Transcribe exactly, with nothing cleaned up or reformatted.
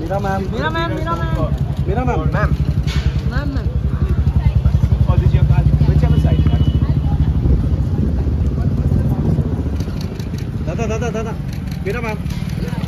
Mira ma'am. Mira ma'am, mira ma'am. Mira ma'am. Ma'am. Ma'am, ma'am. Or did you have whichever side? Dada, dada, dada. Mira ma'am.